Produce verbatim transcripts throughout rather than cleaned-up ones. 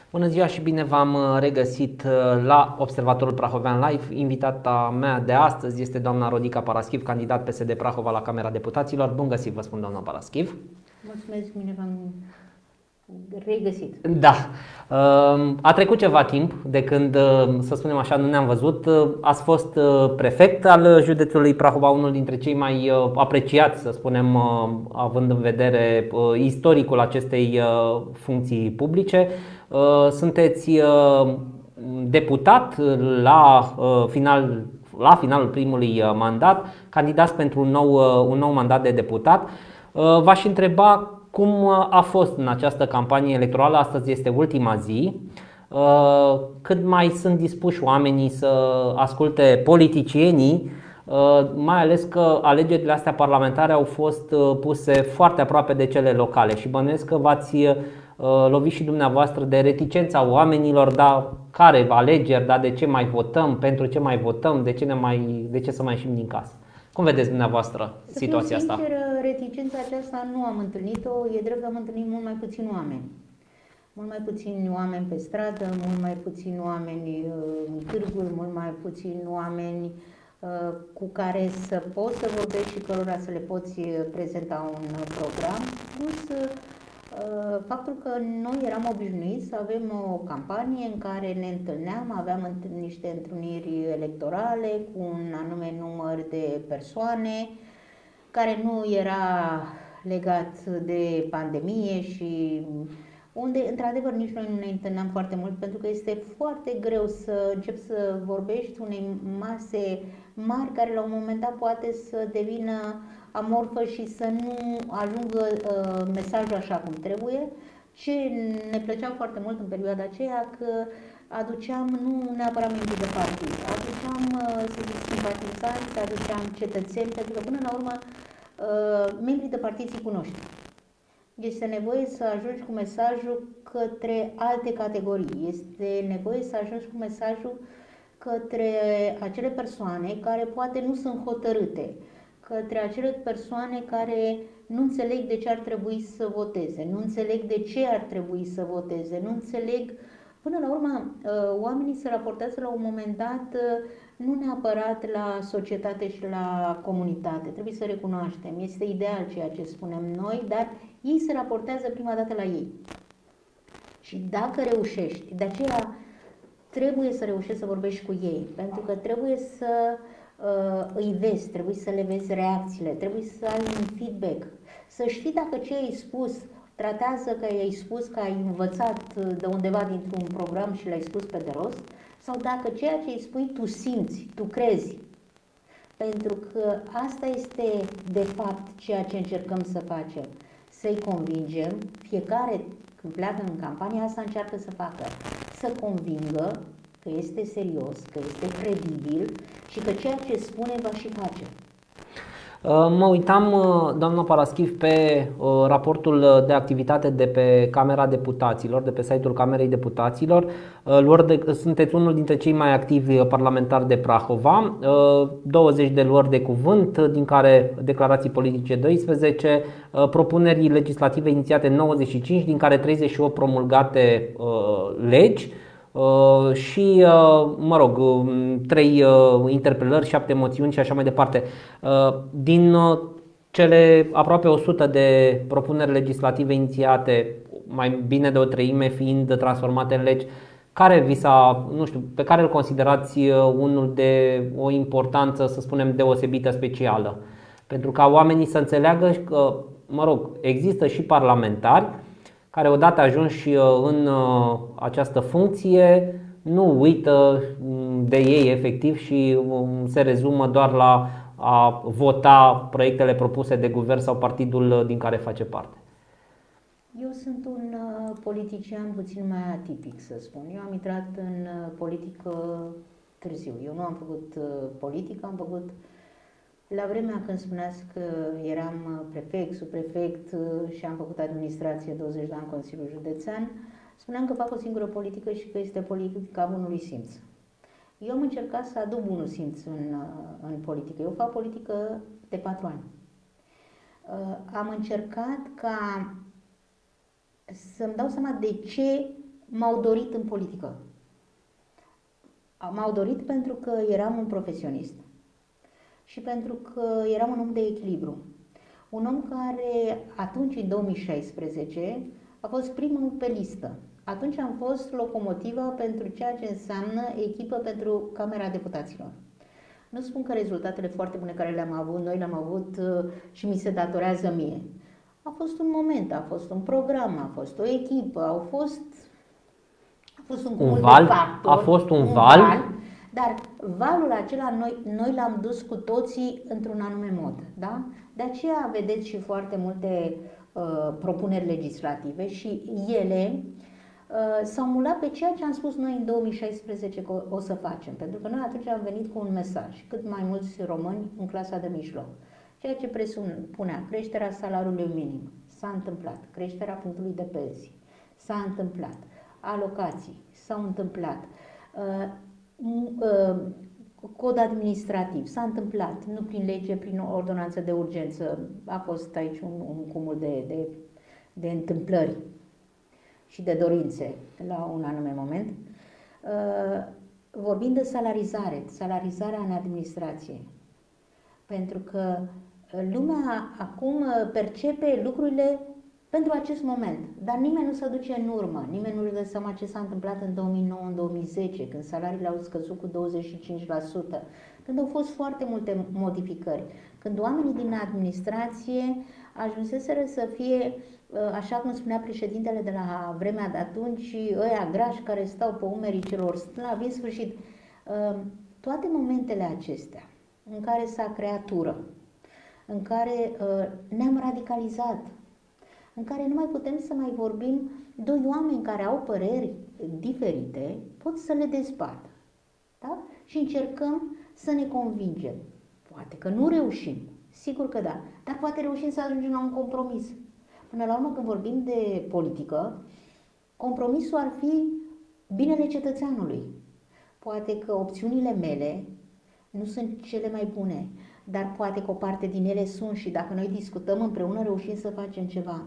Bună ziua și bine v-am regăsit la Observatorul Prahovean Live. Invitata mea de astăzi este doamna Rodica Paraschiv, candidat P S D Prahova la Camera Deputaților. Bun găsit, vă spun, doamna Paraschiv. Mulțumesc, bine v-am regăsit. Da. A trecut ceva timp de când, să spunem așa, nu ne-am văzut. Ați fost prefect al județului Prahova, unul dintre cei mai apreciați, să spunem, având în vedere istoricul acestei funcții publice. Sunteți deputat la, final, la finalul primului mandat, candidați pentru un nou, un nou mandat de deputat. V-aș întreba cum a fost în această campanie electorală. Astăzi este ultima zi. Cât mai sunt dispuși oamenii să asculte politicienii, mai ales că alegerile astea parlamentare au fost puse foarte aproape de cele locale și bănuiesc că v-ați lovit și dumneavoastră de reticența oamenilor, dar care alegeri, dar de ce mai votăm, pentru ce mai votăm, de ce, ne mai, de ce să mai ieșim din casă? Cum vedeți dumneavoastră situația asta? asta? Sincer, reticența aceasta nu am întâlnit-o, e drept că am întâlnit mult mai puțini oameni. Mult mai puțini oameni pe stradă, mult mai puțini oameni în târguri, mult mai puțini oameni cu care să poți să vorbești și cărora să le poți prezenta un program. Plus, faptul că noi eram obișnuiți să avem o campanie în care ne întâlneam, aveam niște întâlniri electorale cu un anume număr de persoane care nu era legat de pandemie și unde, într-adevăr, nici noi nu ne întâlneam foarte mult, pentru că este foarte greu să începi să vorbești unei mase mari care la un moment dat poate să devină amorfă și să nu ajungă uh, mesajul așa cum trebuie. Ce ne plăcea foarte mult în perioada aceea că aduceam nu neapărat membrii de partid, aduceam, uh, să zic, simpatizanți, aduceam cetățeni, pentru că până la urmă uh, membrii de partid îi cunoști. Este nevoie să ajungi cu mesajul către alte categorii, este nevoie să ajungi cu mesajul către acele persoane care poate nu sunt hotărâte, către acele persoane care nu înțeleg de ce ar trebui să voteze, nu înțeleg de ce ar trebui să voteze, nu înțeleg. Până la urmă, oamenii se raportează la un moment dat nu neapărat la societate și la comunitate, trebuie să recunoaștem, este ideal ceea ce spunem noi, dar ei se raportează prima dată la ei. Și dacă reușești, de aceea trebuie să reușești să vorbești cu ei, pentru că trebuie să uh, îi vezi, trebuie să le vezi reacțiile, trebuie să ai un feedback, să știi dacă ce ai spus tratează că ai spus că ai învățat de undeva dintr-un program și l-ai spus pe de rost, sau dacă ceea ce îi spui tu simți, tu crezi. Pentru că asta este de fapt ceea ce încercăm să facem, să-i convingem, fiecare când pleacă în campania asta încearcă să facă, să convingă că este serios, că este credibil și că ceea ce spune va și face. Mă uitam, doamna Paraschiv, pe raportul de activitate de pe Camera Deputaților, de pe site-ul Camerei Deputaților. Sunteți unul dintre cei mai activi parlamentari de Prahova, douăzeci de luări de cuvânt, din care declarații politice doisprezece, propuneri legislative inițiate nouăzeci și cinci, din care treizeci și opt promulgate legi, și, mă rog, trei interpelări, șapte moțiuni și așa mai departe. Din cele aproape o sută de propuneri legislative inițiate, mai bine de o treime fiind transformate în legi, care vi s-a, nu știu, pe care îl considerați unul de o importanță, să spunem, deosebită, specială? Pentru ca oamenii să înțeleagă că, mă rog, există și parlamentari care odată ajunși în această funcție nu uită de ei efectiv și se rezumă doar la a vota proiectele propuse de guvern sau partidul din care face parte. Eu sunt un politician puțin mai atipic, să spun. Eu am intrat în politică târziu. Eu nu am făcut politică, am făcut la vremea când spuneați că eram prefect, subprefect și am făcut administrație douăzeci de ani în Consiliul Județean, spuneam că fac o singură politică și că este politica bunului simț. Eu am încercat să aduc bunul simț în, în politică. Eu fac politică de patru ani. Am încercat ca să-mi dau seama de ce m-au dorit în politică. M-au dorit pentru că eram un profesionist și pentru că eram un om de echilibru. Un om care atunci, în două mii șaisprezece, a fost primul pe listă. Atunci am fost locomotiva pentru ceea ce înseamnă echipă pentru Camera Deputaților. Nu spun că rezultatele foarte bune care le-am avut, noi le-am avut și mi se datorează mie. A fost un moment, a fost un program, a fost o echipă, au fost, a fost un cumul un val, de factori. A fost un, un val, val, dar valul acela noi, noi l-am dus cu toții într-un anume mod. Da? De aceea vedeți și foarte multe uh, propuneri legislative și ele uh, s-au mulat pe ceea ce am spus noi în două mii șaisprezece că o, o să facem. Pentru că noi atunci am venit cu un mesaj, cât mai mulți români în clasa de mijloc. Ceea ce presupunea creșterea salariului minim. S-a întâmplat. Creșterea punctului de pensii. S-a întâmplat. Alocații. S-au întâmplat. Uh, uh, cod administrativ. S-a întâmplat. Nu prin lege, prin ordonanță de urgență. A fost aici un, un cumul de, de, de întâmplări și de dorințe la un anume moment. Uh, vorbind de salarizare, salarizarea în administrație. Pentru că lumea acum percepe lucrurile pentru acest moment, dar nimeni nu se duce în urmă, nimeni nu își dă seama ce s-a întâmplat în două mii nouă, în două mii zece, când salariile au scăzut cu douăzeci și cinci la sută, când au fost foarte multe modificări, când oamenii din administrație ajunseseră să fie, așa cum spunea președintele de la vremea de atunci, ăia grași care stau pe umerii celor slabi, în sfârșit, toate momentele acestea în care s-a creat ură, în care uh, ne-am radicalizat, în care nu mai putem să mai vorbim, doi oameni care au păreri diferite pot să le dezbată. Da? Și încercăm să ne convingem. Poate că nu reușim, sigur că da, dar poate reușim să ajungem la un compromis. Până la urmă, când vorbim de politică, compromisul ar fi binele cetățeanului. Poate că opțiunile mele nu sunt cele mai bune, dar poate că o parte din ele sunt și dacă noi discutăm împreună reușim să facem ceva.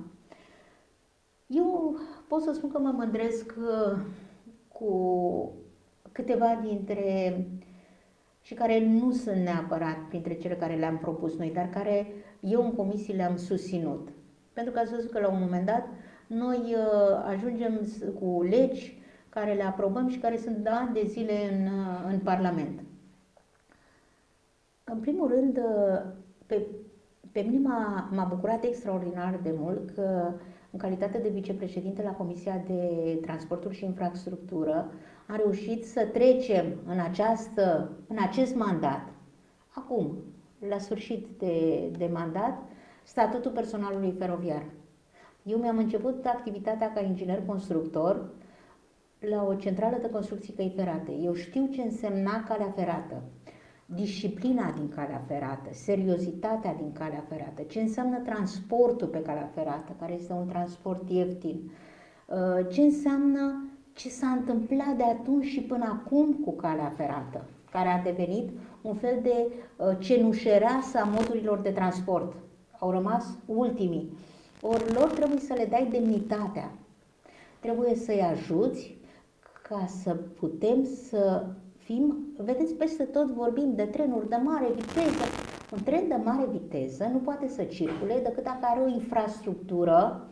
Eu pot să spun că mă mândresc cu câteva dintre, și care nu sunt neapărat printre cele care le-am propus noi, dar care eu în comisii le-am susținut. Pentru că ați văzut că la un moment dat noi ajungem cu legi care le aprobăm și care sunt de ani de zile în, în Parlament. În primul rând, pe, pe mine m-a bucurat extraordinar de mult că, în calitate de vicepreședinte la Comisia de Transporturi și Infrastructură, am reușit să trecem în, această, în acest mandat, acum, la sfârșit de, de mandat, statutul personalului feroviar. Eu mi-am început activitatea ca inginer constructor la o centrală de construcții căi ferate. Eu știu ce însemna calea ferată, disciplina din calea ferată, seriozitatea din calea ferată, ce înseamnă transportul pe calea ferată, care este un transport ieftin, ce înseamnă ce s-a întâmplat de atunci și până acum cu calea ferată, care a devenit un fel de cenușereasă a modurilor de transport. Au rămas ultimii. Ori lor trebuie să le dai demnitatea, trebuie să-i ajuți ca să putem să fim, vedeți, peste tot vorbim de trenuri de mare viteză. Un tren de mare viteză nu poate să circule decât dacă are o infrastructură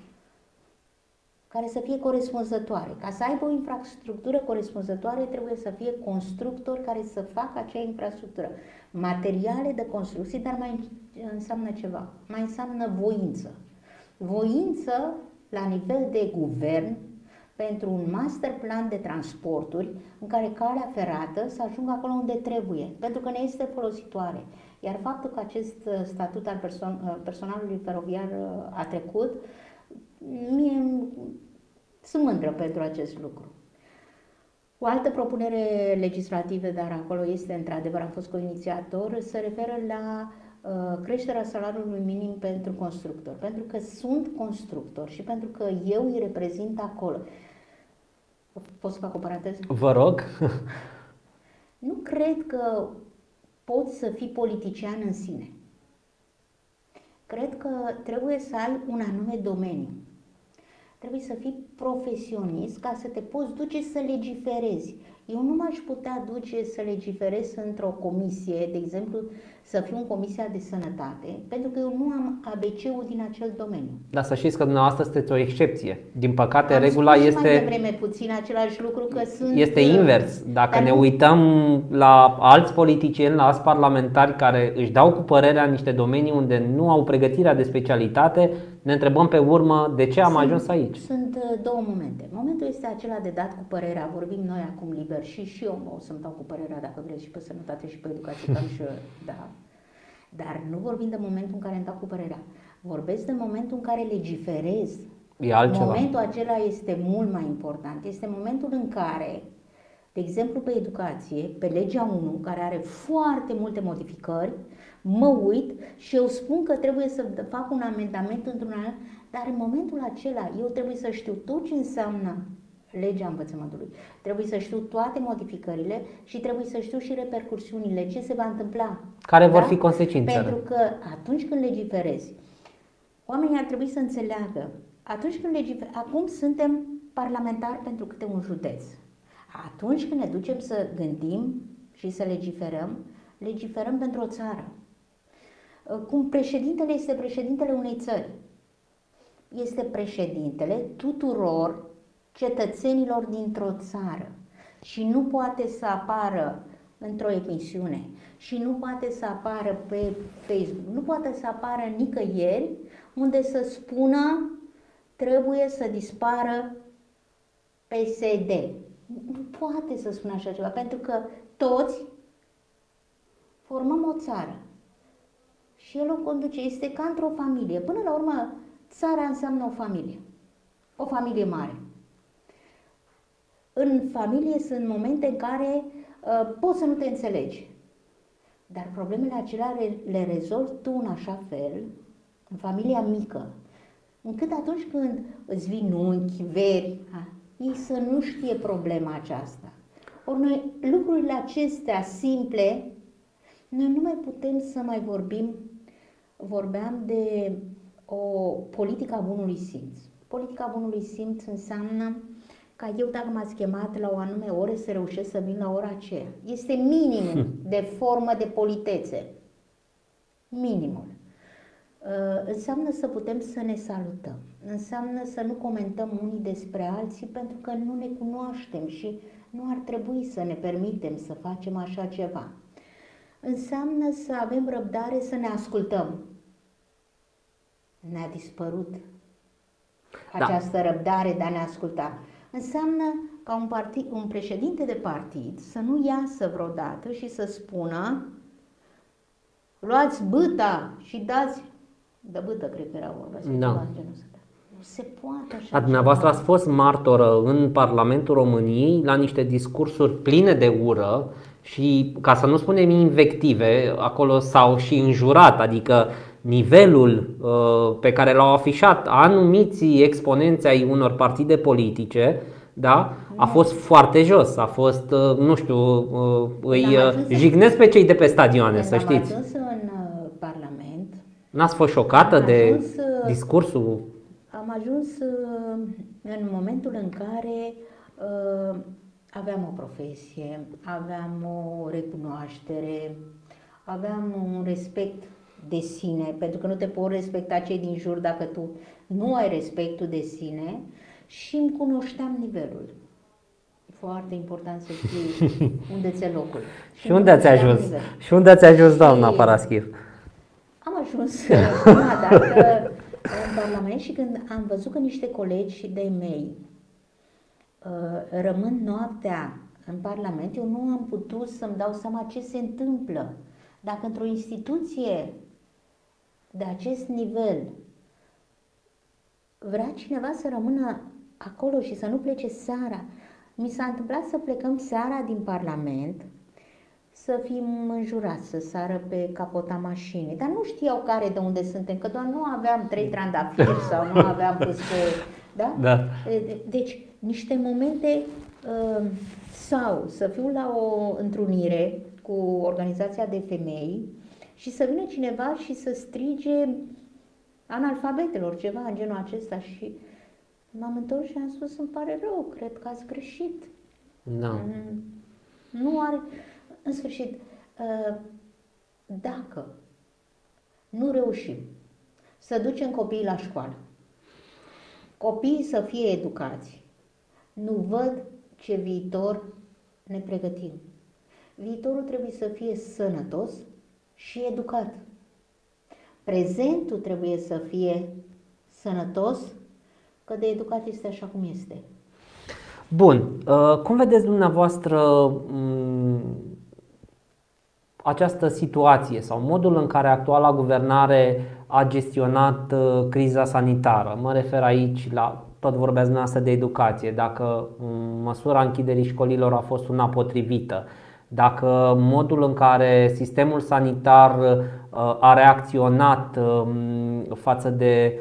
care să fie corespunzătoare. Ca să aibă o infrastructură corespunzătoare, trebuie să fie constructori care să facă acea infrastructură. Materiale de construcție, dar mai înseamnă ceva, mai înseamnă voință. Voință la nivel de guvern, pentru un master plan de transporturi în care calea ferată să ajungă acolo unde trebuie, pentru că ne este folositoare. Iar faptul că acest statut al perso- personalului feroviar a trecut, mie sunt mândră pentru acest lucru. O altă propunere legislativă, dar acolo este într-adevăr, am fost co-inițiator, se referă la uh, creșterea salariului minim pentru constructori, pentru că sunt constructori și pentru că eu îi reprezint acolo. Pot să fac o paranteză? Vă rog. Nu cred că poți să fii politician în sine. Cred că trebuie să ai un anume domeniu. Trebuie să fii profesionist ca să te poți duce să legiferezi. Eu nu m-aș putea duce să legiferez într-o comisie, de exemplu, să fiu în Comisia de Sănătate, pentru că eu nu am A B C-ul din acel domeniu. Dar să știți că dumneavoastră sunteți o excepție. Din păcate, am regula spus este... mai devreme puțin același lucru, că sunt... Este invers. Dacă Dar ne nu- uităm la alți politicieni, la alți parlamentari care își dau cu părerea în niște domenii unde nu au pregătirea de specialitate, ne întrebăm pe urmă de ce am Sunt- ajuns aici. Sunt uh, două momente. Momentul este acela de dat cu părerea, vorbim noi acum liber și și eu o să-mi dau cu părerea, dacă vreți, și pe sănătate și pe educație, cam și da. Dar nu vorbim de momentul în care îmi dau cu părerea. Vorbesc de momentul în care legiferez. E altceva. Momentul acela este mult mai important. Este momentul în care, de exemplu pe educație, pe legea unu, care are foarte multe modificări, mă uit și eu spun că trebuie să fac un amendament într-un an, dar în momentul acela eu trebuie să știu tot ce înseamnă legea învățământului. Trebuie să știu toate modificările și trebuie să știu și repercursiunile, ce se va întâmpla. Care vor fi consecințele? Pentru că atunci când legiferezi, oamenii ar trebui să înțeleagă. Atunci când legiferezi, acum suntem parlamentari pentru câte un județ. Atunci când ne ducem să gândim și să legiferăm, legiferăm pentru o țară. Cum președintele este președintele unei țări. Este președintele tuturor cetățenilor dintr-o țară și nu poate să apară într-o emisiune și nu poate să apară pe Facebook, nu poate să apară nicăieri unde să spună trebuie să dispară P S D. Nu poate să spună așa ceva, pentru că toți formăm o țară și el o conduce. Este ca într-o familie. Până la urmă, țara înseamnă o familie, o familie mare. În familie sunt momente în care uh, poți să nu te înțelegi, dar problemele acelea le, le rezolvi tu în așa fel, în familia mică, încât atunci când îți vin unchi, veri, a, ei să nu știe problema aceasta. Ori noi, lucrurile acestea simple, noi nu mai putem să mai vorbim. Vorbeam de o politică a bunului simț. Politica bunului simț înseamnă ca eu, dacă m-ați chemat la o anume oră, să reușesc să vin la ora aceea. Este minimum de formă de politețe. Minimul. Uh, înseamnă să putem să ne salutăm. Înseamnă să nu comentăm unii despre alții pentru că nu ne cunoaștem și nu ar trebui să ne permitem să facem așa ceva. Înseamnă să avem răbdare să ne ascultăm. Ne-a dispărut această da. răbdare de a ne asculta. Înseamnă ca un, partid, un președinte de partid să nu iasă vreodată și să spună luați bâta și dați, de bâtă cred că era vorba, da. Nu se poate așa. A, dumneavoastră ați fost martoră în Parlamentul României la niște discursuri pline de ură și, ca să nu spunem invective, acolo s-au și înjurat, adică nivelul uh, pe care l-au afișat anumiți exponenți ai unor partide politice, da, a fost foarte jos, a fost, uh, nu știu, uh, îi uh, jignesc pe cei de pe stadioane, să știți. Am ajuns în uh, Parlament. N-ați fost șocată Am de ajuns, uh, discursul? Am ajuns uh, în momentul în care uh, aveam o profesie, aveam o recunoaștere, aveam un respect de sine, pentru că nu te pot respecta cei din jur dacă tu nu ai respectul de sine, și îmi cunoșteam nivelul. Foarte important să știi unde ți-e locul. Și, și unde ați ajuns? Nivel. Și unde ați ajuns, doamna Paraschiv? Am ajuns prima dată în Parlament și când am văzut că niște colegi de-ai mei uh, rămân noaptea în Parlament, eu nu am putut să-mi dau seama ce se întâmplă. Dacă într-o instituție de acest nivel vrea cineva să rămână acolo și să nu plece seara, mi s-a întâmplat să plecăm seara din Parlament, să fim înjurați, să sară pe capota mașinii, dar nu știau care de unde suntem, că doar nu aveam trei trandafiri sau nu aveam pus pe... Da? Da. Deci, niște momente uh, sau să fiu la o întrunire cu organizația de femei și să vină cineva și să strige analfabetelor, ceva în genul acesta, și M-am întors și am spus, îmi pare rău, cred că ați greșit. Da. Nu are... În sfârșit, dacă nu reușim să ducem copiii la școală, copiii să fie educați, nu văd ce viitor ne pregătim. Viitorul trebuie să fie sănătos și educat. Prezentul trebuie să fie sănătos, că de educat este așa cum este. Bun. Cum vedeți dumneavoastră această situație sau modul în care actuala guvernare a gestionat criza sanitară? Mă refer aici la, tot vorbeați dumneavoastră de educație, dacă măsura închiderii școlilor a fost una potrivită, dacă modul în care sistemul sanitar a reacționat față de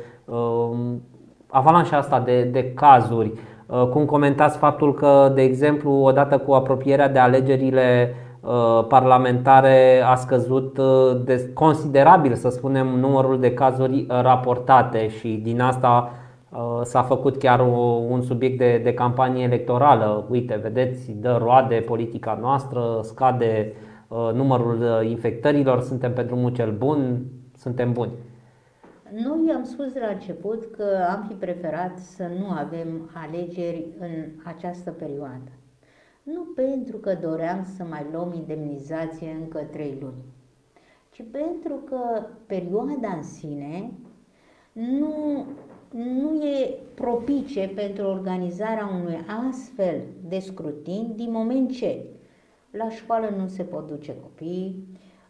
avalanșa asta de, de cazuri, cum comentați faptul că, de exemplu, odată cu apropierea de alegerile parlamentare a scăzut de considerabil, să spunem, numărul de cazuri raportate și din asta s-a făcut chiar un subiect de, de campanie electorală. Uite, vedeți, dă roade politica noastră, scade numărul infectărilor, suntem pe drumul cel bun, suntem buni. Noi am spus de la început că am fi preferat să nu avem alegeri în această perioadă. Nu pentru că doream să mai luăm indemnizație încă trei luni, ci pentru că perioada în sine nu, nu e propice pentru organizarea unui astfel de scrutin, din moment ce la școală nu se pot duce copiii,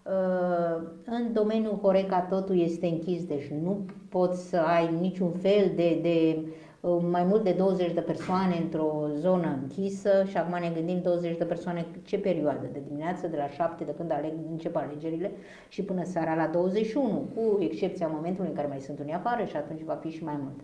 în domeniul Horeca totul este închis, deci nu poți să ai niciun fel de, de mai mult de douăzeci de persoane într-o zonă închisă și acum ne gândim douăzeci de persoane ce perioadă? De dimineață, de la șapte, de când aleg, încep alegerile și până seara la douăzeci și unu, cu excepția momentului în care mai sunt unii afară și atunci va fi și mai mult.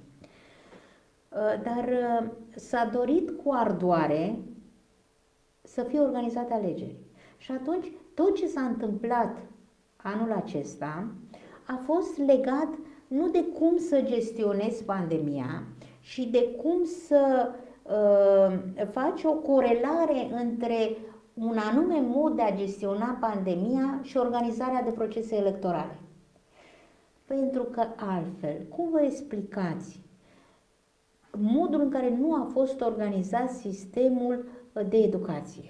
Dar s-a dorit cu ardoare să fie organizate alegeri. Și atunci tot ce s-a întâmplat anul acesta a fost legat nu de cum să gestionezi pandemia și de cum să uh, faci o corelare între un anume mod de a gestiona pandemia și organizarea de procese electorale. Pentru că altfel, cum vă explicați modul în care nu a fost organizat sistemul de educație?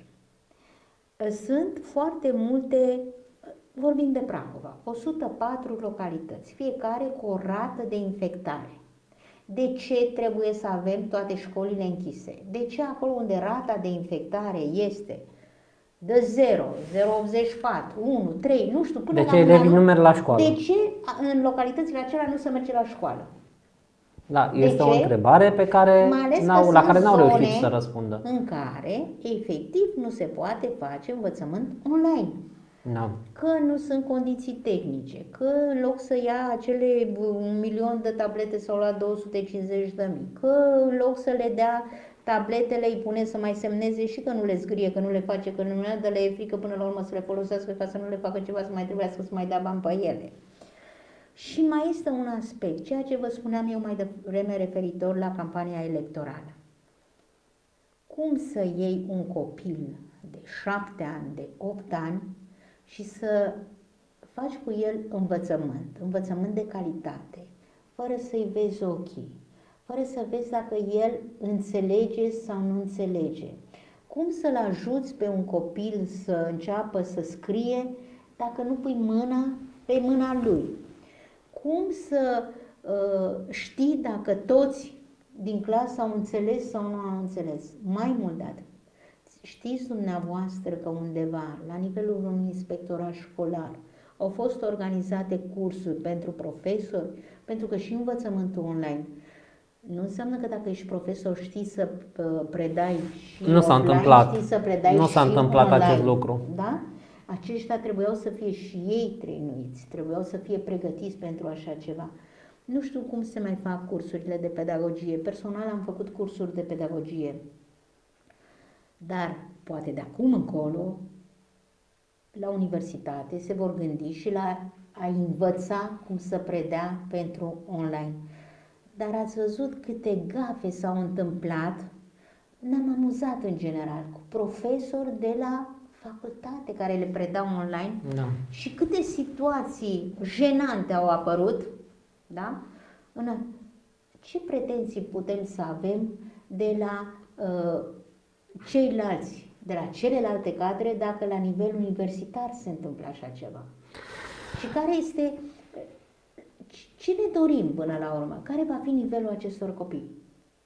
Sunt foarte multe, vorbim de Prahova, o sută patru localități, fiecare cu o rată de infectare. De ce trebuie să avem toate școlile închise? De ce acolo unde rata de infectare este de zero, zero virgulă optzeci și patru, unu, trei, nu știu, până de la ce elevii nu merg la școală? De ce în localitățile acelea nu se merge la școală? Da, este o întrebare pe care n-au, la care n-au reușit să răspundă. În care, efectiv, nu se poate face învățământ online. Da. Că nu sunt condiții tehnice, că în loc să ia acele un milion de tablete sau la două sute cincizeci de mii, că în loc să le dea tabletele, îi pune să mai semneze și că nu le scrie, că nu le face, că nu le dă, le e frică până la urmă să le folosească ca să nu le facă ceva, să mai trebuiască să mai dea bani pe ele. Și mai este un aspect, ceea ce vă spuneam eu mai devreme referitor la campania electorală. Cum să iei un copil de șapte ani, de opt ani și să faci cu el învățământ, învățământ de calitate, fără să-i vezi ochii, fără să vezi dacă el înțelege sau nu înțelege. Cum să-l ajuți pe un copil să înceapă să scrie dacă nu pui mâna pe mâna lui? Cum să uh, știi dacă toți din clasă au înțeles sau nu au înțeles? Mai mult de atât, știți dumneavoastră că undeva, la nivelul unui inspectorat școlar, au fost organizate cursuri pentru profesori, pentru că și învățământul online nu înseamnă că dacă ești profesor știi să uh, predai și nu s-a întâmplat. Știi să predai nu și s-a întâmplat online. acest lucru. Da? Aceștia trebuiau să fie și ei trăinuiți, trebuiau să fie pregătiți pentru așa ceva. Nu știu cum se mai fac cursurile de pedagogie. Personal am făcut cursuri de pedagogie. Dar poate de acum încolo, la universitate, se vor gândi și la a învăța cum să predea pentru online. Dar ați văzut câte gafe s-au întâmplat? Ne-am amuzat în general cu profesori de la facultate care le predau online, Da. și câte situații jenante au apărut, da? În ce pretenții putem să avem de la uh, ceilalți, de la celelalte cadre, dacă la nivel universitar se întâmplă așa ceva? Și care este, ce ne dorim până la urmă? Care va fi nivelul acestor copii?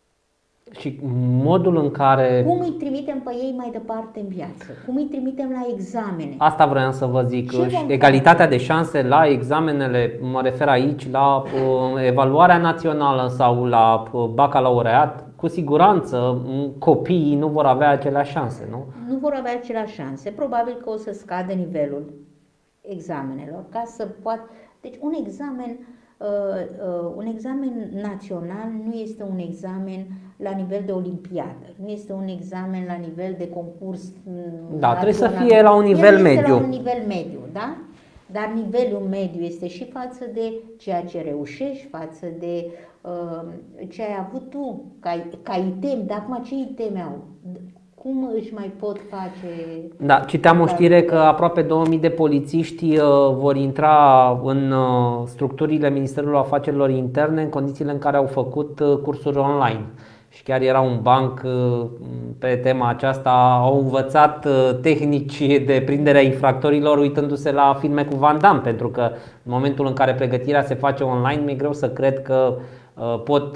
Și modul în care... Cum îi trimitem pe ei mai departe în viață? Cum îi trimitem la examene? Asta vreau să vă zic. Ce vom Egalitatea de șanse la examenele, mă refer aici la uh, evaluarea națională sau la uh, bacalaureat, cu siguranță copiii nu vor avea aceleași șanse, nu? Nu vor avea aceleași șanse. Probabil că o să scadă nivelul examenelor ca să poată... Deci un examen, uh, uh, un examen național nu este un examen la nivel de olimpiadă, nu este un examen la nivel de concurs Da, național. trebuie să fie la un nivel El este mediu. la un nivel mediu, da? Dar nivelul mediu este și față de ceea ce reușești, față de uh, ce ai avut tu, ca, ca item, dar acum ce iteme au? Cum își mai pot face... Da, citeam o știre că aproape două mii de polițiști uh, vor intra în uh, structurile Ministerului Afacerilor Interne în condițiile în care au făcut uh, cursuri online. Și chiar era un banc uh, pe tema aceasta, au învățat uh, tehnici de prindere a infractorilor uitându-se la filme cu Van Damme, pentru că în momentul în care pregătirea se face online, mi-e greu să cred că uh, pot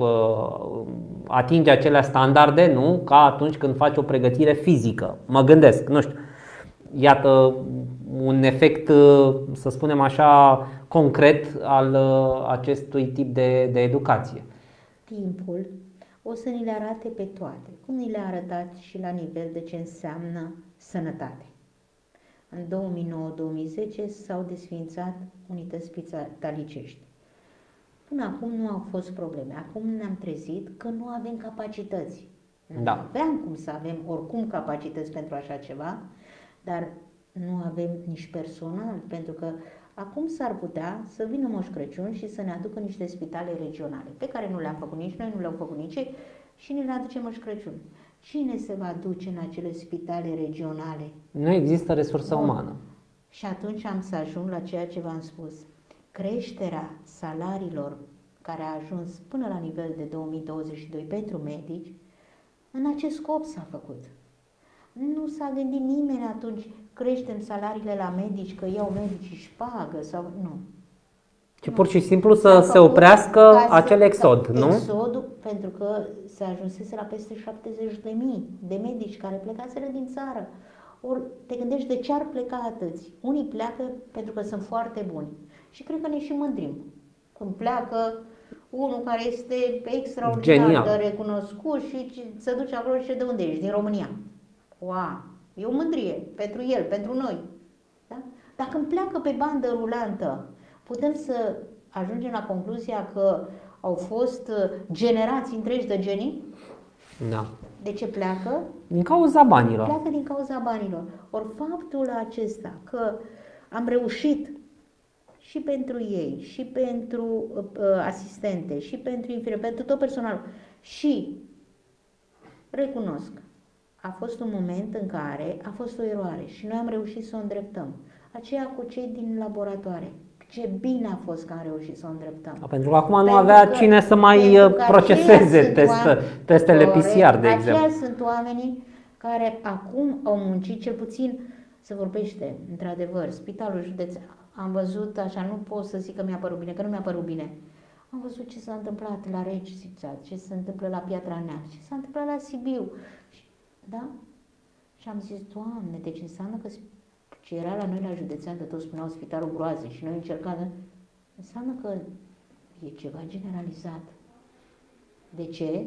uh, atinge acelea standarde, nu? Ca atunci când faci o pregătire fizică. Mă gândesc, nu știu. Iată un efect, să spunem așa, concret al acestui tip de, de educație. Timpul o să ni le arate pe toate, cum ni le-a arătat și la nivel de ce înseamnă sănătate. În două mii nouă două mii zece s-au desființat unități spitalicești. Până acum nu au fost probleme. Acum ne-am trezit că nu avem capacități. Nu Da. aveam cum să avem oricum capacități pentru așa ceva, dar nu avem nici personal, pentru că acum s-ar putea să vină Moș Crăciun și să ne aducă niște spitale regionale, pe care nu le-am făcut nici noi, nu le-au făcut nici ei, și ne le aduce Moș Crăciun. Cine se va duce în acele spitale regionale? Nu există resursă Bun. umană. Și atunci am să ajung la ceea ce v-am spus. Creșterea salariilor care a ajuns până la nivel de două mii douăzeci și doi pentru medici, în acest scop s-a făcut. Nu s-a gândit nimeni atunci, creștem salariile la medici, că iau medicii șpagă sau nu. Ci pur și simplu să S-a se făcut oprească ca să- acel exod, nu? Exodul, pentru că se ajunsese la peste șaptezeci de mii de medici care plecaseră din țară. Ori te gândești de ce ar pleca atâți? Unii pleacă pentru că sunt foarte buni. Și cred că ne și mândrim. Când pleacă unul care este extraordinar Genial. de recunoscut și se duce acolo și de unde ești? Din România. Wow! E o mândrie pentru el, pentru noi. Da? Dacă îmi pleacă pe bandă rulantă, putem să ajungem la concluzia că au fost generații întregi de genii? Da. De ce pleacă? Din cauza banilor. Pleacă din cauza banilor. Ori faptul acesta că am reușit și pentru ei, și pentru uh, asistente, și pentru infirmieri, pentru tot personalul, și recunosc, a fost un moment în care a fost o eroare și noi am reușit să o îndreptăm. Aceea cu cei din laboratoare. Ce bine a fost că am reușit să o îndreptăm. Pentru că acum nu Pentru avea că- cine să mai pentru că proceseze aceia sunt test, oameni- testele P Corect. C R, de exemplu. Aceia sunt oamenii care acum au muncit, cel puțin se vorbește, într-adevăr, spitalul județean. Am văzut, așa, nu pot să zic că mi-a părut bine, că nu mi-a părut bine. Am văzut ce s-a întâmplat la Regi Sițat, ce se întâmplă la Piatra Neamț, ce s-a întâmplat la Sibiu. Și- Da? Și am zis, Doamne, deci înseamnă că ce era la noi la județean, de tot spuneau spitalul groază și noi încercam, înseamnă că e ceva generalizat. De ce?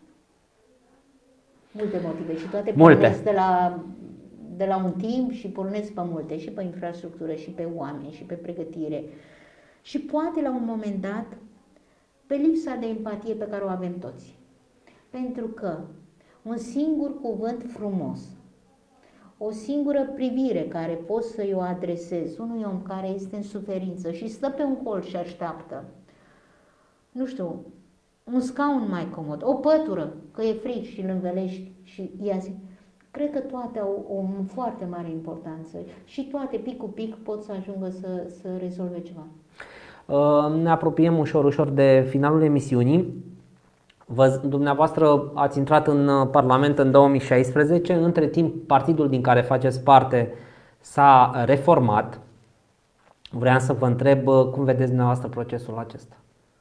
Multe motive și toate Multe. pornesc de la, de la un timp și pornesc pe multe, și pe infrastructură, și pe oameni, și pe pregătire. Și poate la un moment dat pe lipsa de empatie pe care o avem toți. Pentru că un singur cuvânt frumos, o singură privire care poți să-i o adresezi unui om care este în suferință și stă pe un col și așteaptă, nu știu, un scaun mai comod, o pătură, că e frig și îl învelești și ia zi. Cred că toate au o foarte mare importanță și toate, pic cu pic, pot să ajungă să, să rezolve ceva. Ne apropiem ușor, ușor de finalul emisiunii. Vă, dumneavoastră ați intrat în Parlament în două mii șaisprezece, între timp partidul din care faceți parte s-a reformat. Vreau să vă întreb cum vedeți dumneavoastră procesul acesta.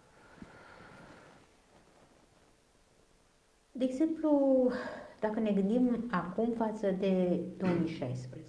De exemplu, dacă ne gândim acum față de două mii șaisprezece,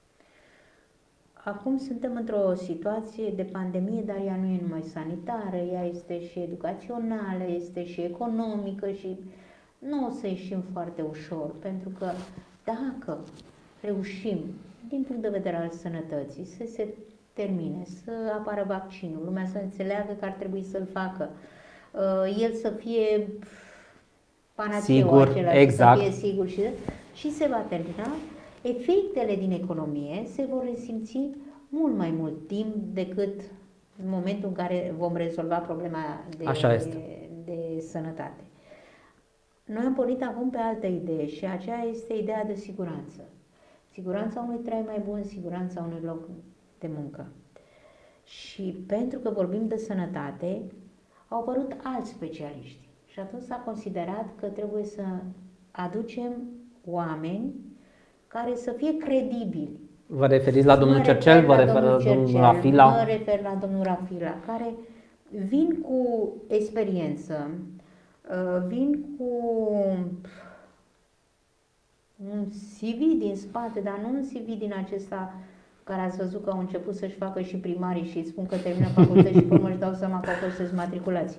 acum suntem într-o situație de pandemie, dar ea nu e numai sanitară, ea este și educațională, este și economică și nu o să ieșim foarte ușor, pentru că dacă reușim, din punct de vedere al sănătății, să se termine, să apară vaccinul, lumea să înțeleagă că ar trebui să-l facă, el să fie panaceul acela, exact. să fie sigur și, și se va termina, efectele din economie se vor resimți mult mai mult timp decât în momentul în care vom rezolva problema de, Așa este. de, de sănătate. Noi am pornit acum pe altă idee și aceea este ideea de siguranță. Siguranța unui trai mai bun, siguranța unui loc de muncă. Și pentru că vorbim de sănătate, au apărut alți specialiști. Și atunci s-a considerat că trebuie să aducem oameni care să fie credibili. Vă referiți la domnul Cercel? Vă refer la domnul Rafila? Mă refer la domnul Rafila, care vin cu experiență, vin cu un C V din spate, dar nu un C V din acesta care ați văzut că au început să-și facă și primarii și îi spun că termină facultate și pe urmă își dau seama că au fost dezmatriculați.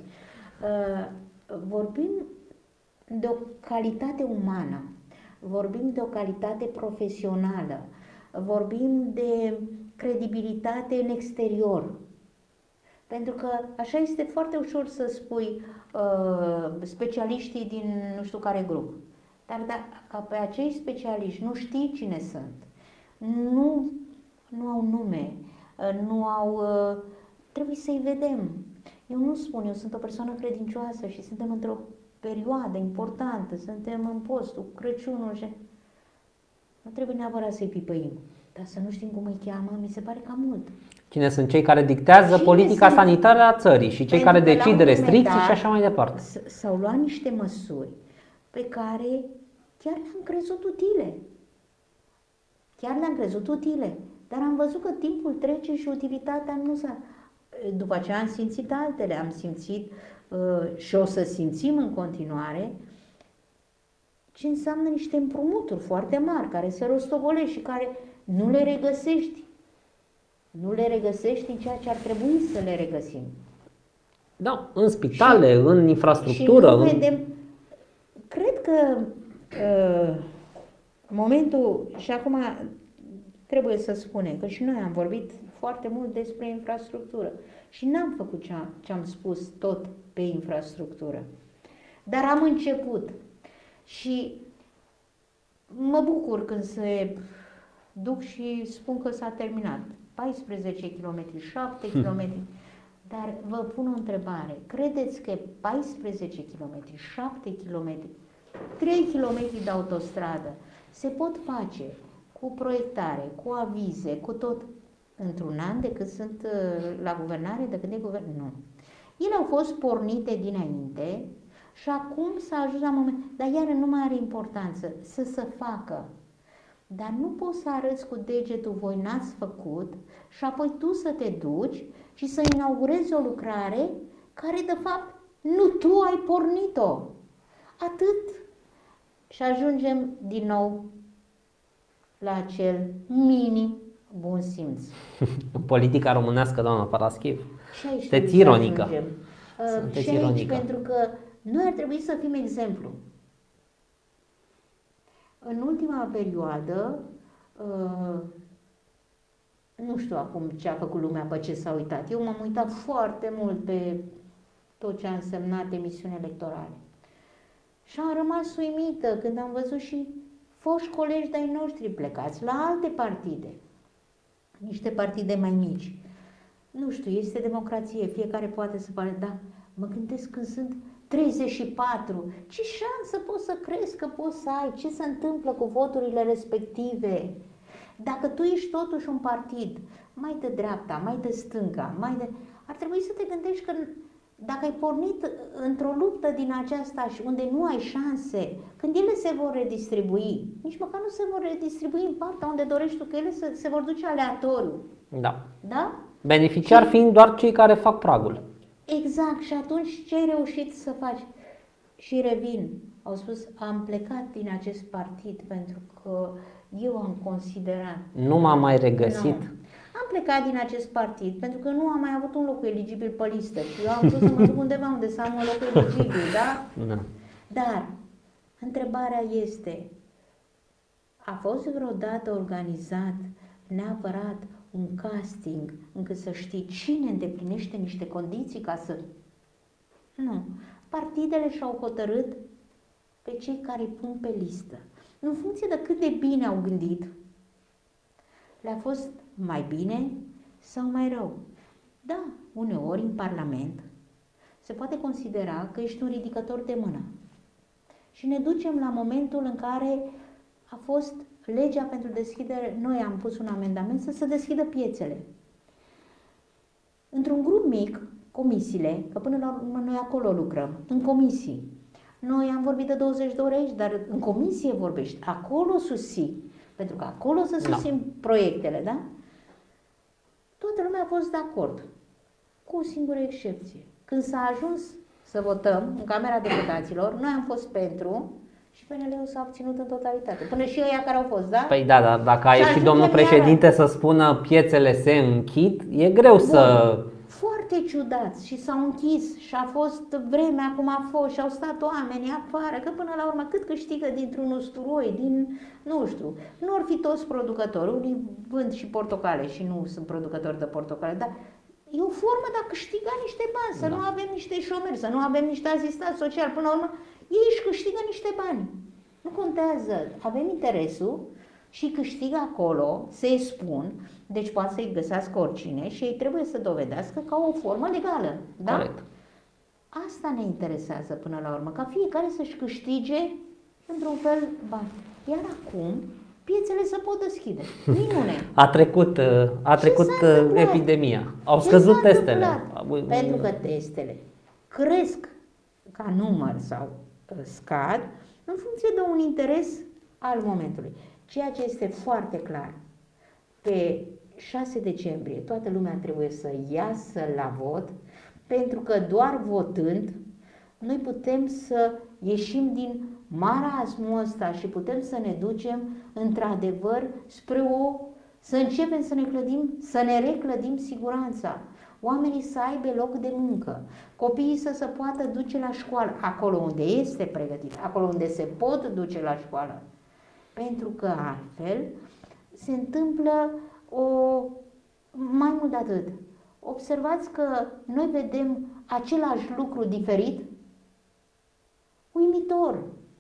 Vorbim de o calitate umană, vorbim de o calitate profesională, vorbim de credibilitate în exterior. Pentru că așa este foarte ușor să spui uh, specialiștii din nu știu care grup. Dar dacă pe acei specialiști nu știi cine sunt, nu, nu au nume, nu au... Uh, trebuie să-i vedem. Eu nu spun, eu sunt o persoană credincioasă și suntem într-o perioadă importantă, suntem în postul, Crăciunul și... Nu trebuie neapărat să-i pipăim, dar să nu știm cum îi cheamă, mi se pare cam mult. Cine sunt cei care dictează Cine politica sunt? sanitară a țării și cei care decid restricții și așa mai departe. S-au luat niște măsuri pe care chiar le-am crezut utile. Chiar le-am crezut utile, dar am văzut că timpul trece și utilitatea nu s-a... După aceea am simțit altele, am simțit uh, și o să simțim în continuare ce înseamnă niște împrumuturi foarte mari, care se rostogolește și care nu le regăsești. Nu le regăsești în ceea ce ar trebui să le regăsim. Da, în spitale, și, în infrastructură. Și nu în... vedem, cred că uh, momentul, și acum trebuie să spunem că și noi am vorbit foarte mult despre infrastructură și n-am făcut ce am spus tot pe infrastructură, dar am început și mă bucur când se duc și spun că s-a terminat paisprezece kilometri, șapte kilometri, dar vă pun o întrebare, credeți că paisprezece kilometri, șapte kilometri, trei kilometri de autostradă se pot face cu proiectare, cu avize, cu tot într-un an de când sunt la guvernare, de când e guvern? Nu. Ele au fost pornite dinainte și acum s-a ajuns la moment, dar iară nu mai are importanță să se facă. Dar nu poți să arăți cu degetul, voi n-ați făcut și apoi tu să te duci și să inaugurezi o lucrare care de fapt nu tu ai pornit-o. Atât. Și ajungem din nou la acel minim bun simț. Politica românească, doamna Paraschiv. Și aici Sunteți ironică. Sunteți și aici, ironică. Pentru că noi ar trebui să fim exemplu. În ultima perioadă, nu știu acum ce a făcut lumea, pe ce s-a uitat. Eu m-am uitat foarte mult pe tot ce a însemnat emisiuni electorale. Și am rămas uimită când am văzut și foști colegi de-ai noștri plecați la alte partide. Niște partide mai mici. Nu știu, este democrație, fiecare poate să pare, dar mă gândesc când sunt treizeci și patru. Ce șansă poți să crezi că poți să ai? Ce se întâmplă cu voturile respective? Dacă tu ești totuși un partid mai de dreapta, mai de stânga, mai de... ar trebui să te gândești că dacă ai pornit într-o luptă din aceasta și unde nu ai șanse, când ele se vor redistribui, nici măcar nu se vor redistribui în partea unde dorești tu, că ele se, se vor duce aleatoriu. Da. Da? Beneficiar și... fiind doar cei care fac pragul. Exact. Și atunci ce ai reușit să faci? Și revin. Au spus, am plecat din acest partid pentru că eu am considerat... Nu m-am mai regăsit. Nu. Am plecat din acest partid pentru că nu am mai avut un loc eligibil pe listă și eu am vrut să mă duc undeva unde să am un loc eligibil, da? Da. Dar, întrebarea este, a fost vreodată organizat neapărat un casting încât să știi cine îndeplinește niște condiții ca să... Nu. Partidele și-au hotărât pe cei care îi pun pe listă. În funcție de cât de bine au gândit, le-a fost mai bine sau mai rău. Da, uneori în Parlament se poate considera că ești un ridicător de mână. Și ne ducem la momentul în care a fost legea pentru deschidere, noi am pus un amendament să se deschidă piețele. Într-un grup mic, comisiile, că până la urmă noi acolo lucrăm, în comisii. Noi am vorbit de douăzeci de ore aici, dar în comisie vorbești, acolo susții. Pentru că acolo să susțin da. proiectele, da? Toată lumea a fost de acord, cu o singură excepție. Când s-a ajuns să votăm în Camera Deputaților, noi am fost pentru și P N L-ul s-a abținut în totalitate. Până și ăia care au fost, da? Păi da, dar dacă a ieșit domnul președinte să spună piețele se închid, e greu Bun. să... Foarte ciudați și s-au închis și a fost vremea cum a fost și au stat oamenii afară, că până la urmă cât câștigă dintr-un usturoi, din, nu știu, nu or fi toți producători, unii vând și portocale și nu sunt producători de portocale, dar e o formă de a câștiga niște bani, să da. nu avem niște șomeri, să nu avem niște asistat social, până la urmă ei își câștigă niște bani. Nu contează, avem interesul și câștigă acolo, se expun, deci poate să-i găsească oricine și ei trebuie să dovedească ca o formă legală. Da? Corect. Asta ne interesează până la urmă, ca fiecare să-și câștige într-un fel bani. Iar acum piețele se pot deschide. Minune! A trecut, a trecut epidemia. Au scăzut testele. Pentru că testele cresc ca număr sau scad în funcție de un interes al momentului. Ceea ce este foarte clar, pe șase decembrie toată lumea trebuie să iasă la vot, pentru că doar votând noi putem să ieșim din marasmul ăsta și putem să ne ducem într-adevăr spre o, să începem să ne clădim, să ne reclădim siguranța. Oamenii să aibă loc de muncă, copiii să se poată duce la școală, acolo unde este pregătit, acolo unde se pot duce la școală. Pentru că altfel se întâmplă o, mai mult de atât. Observați că noi vedem același lucru diferit. Uimitor.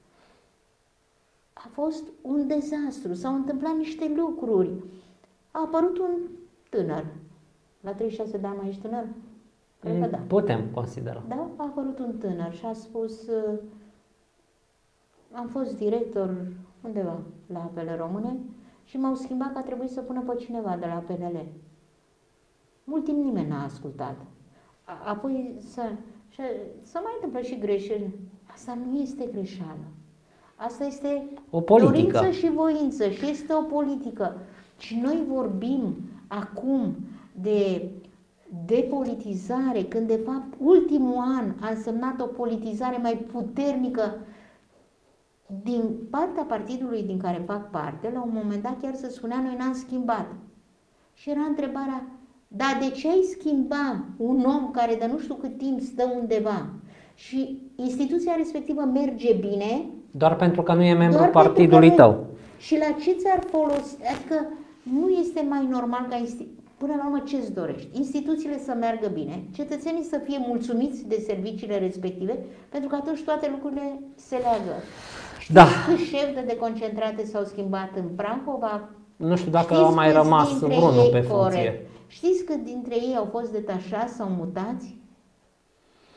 A fost un dezastru, s-au întâmplat niște lucruri. A apărut un tânăr. La treizeci și șase de ani mai ești tânăr? Cred că da. Putem considera. Da? A apărut un tânăr și a spus, am fost director undeva la Apele Române și m-au schimbat că a trebuit să pună pe cineva de la P N L. Mult timp nimeni n-a ascultat. Apoi să, să mai întâmplă și greșeli. Asta nu este greșeală. Asta este o politică. Dorință și voință și este o politică. Și noi vorbim acum de depolitizare, când de fapt ultimul an a însemnat o politizare mai puternică din partea partidului din care fac parte. La un moment dat chiar se spunea, noi n-am schimbat. Și era întrebarea, dar de ce ai schimba un om care de nu știu cât timp stă undeva și instituția respectivă merge bine? Doar pentru că nu e membru partidului tău. Și la ce ți-ar folosi? Adică nu este mai normal ca instituția. Până la urmă ce-ți dorești? Instituțiile să meargă bine, cetățenii să fie mulțumiți de serviciile respective, pentru că atunci toate lucrurile se leagă. Știți da. câți șefi de deconcentrate s-au schimbat în Prancova? Nu știu dacă au mai rămas vreunul pe funcție. Știți cât dintre ei au fost detașați sau mutați?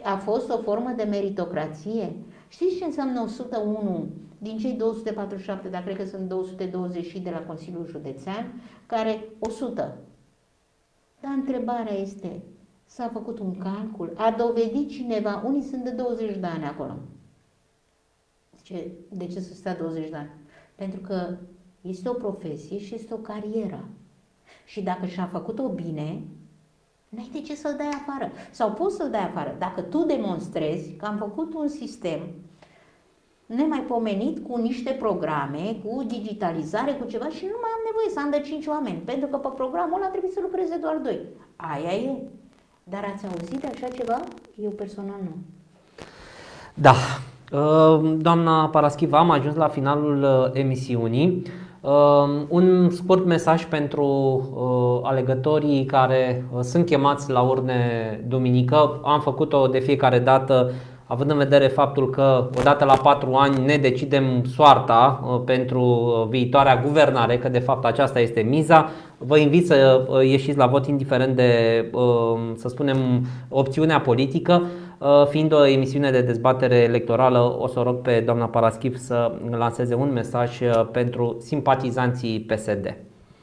A fost o formă de meritocrație. Știți ce înseamnă o sută unu din cei două sute patruzeci și șapte, dar cred că sunt două sute douăzeci de la Consiliul Județean, care o sută. Dar întrebarea este, s-a făcut un calcul, a dovedit cineva, unii sunt de douăzeci de ani acolo. Ce, de ce să stea douăzeci de ani? Pentru că este o profesie și este o carieră. Și dacă și-a făcut-o bine, n-ai de ce să-l dai afară. Sau poți să-l dai afară. Dacă tu demonstrezi că am făcut un sistem nemaipomenit cu niște programe, cu digitalizare, cu ceva și nu mai am nevoie să am de cinci oameni, pentru că pe programul ăla trebuie să lucreze doar doi. Aia e. Dar ați auzit de așa ceva? Eu personal nu. Da. Doamna Paraschiv, am ajuns la finalul emisiunii. Un scurt mesaj pentru alegătorii care sunt chemați la urne duminică. Am făcut-o de fiecare dată, având în vedere faptul că odată la patru ani ne decidem soarta pentru viitoarea guvernare, că de fapt aceasta este miza. Vă invit să ieșiți la vot indiferent de, să spunem, opțiunea politică. Fiind o emisiune de dezbatere electorală, o să o rog pe doamna Paraschiv să lanseze un mesaj pentru simpatizanții P S D.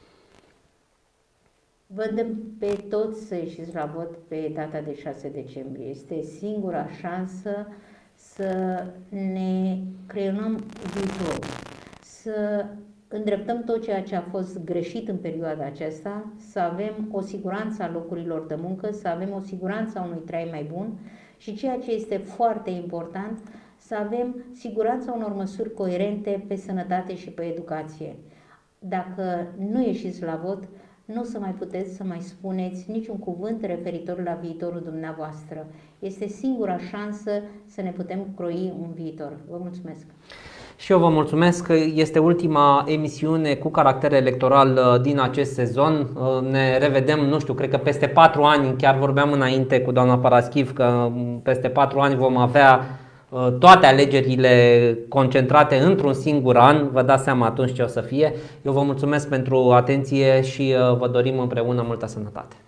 Vă dăm pe toți să ieșiți la vot pe data de șase decembrie. Este singura șansă să ne creionăm viitorul, să îndreptăm tot ceea ce a fost greșit în perioada aceasta, să avem o siguranță a locurilor de muncă, să avem o siguranță a unui trai mai bun și ceea ce este foarte important, să avem siguranța unor măsuri coerente pe sănătate și pe educație. Dacă nu ieșiți la vot, nu o să mai puteți să mai spuneți niciun cuvânt referitor la viitorul dumneavoastră. Este singura șansă să ne putem croi un viitor. Vă mulțumesc! Și eu vă mulțumesc. Este ultima emisiune cu caracter electoral din acest sezon. Ne revedem, nu știu, cred că peste patru ani, chiar vorbeam înainte cu doamna Paraschiv că peste patru ani vom avea toate alegerile concentrate într-un singur an. Vă dați seama atunci ce o să fie. Eu vă mulțumesc pentru atenție și vă dorim împreună multă sănătate.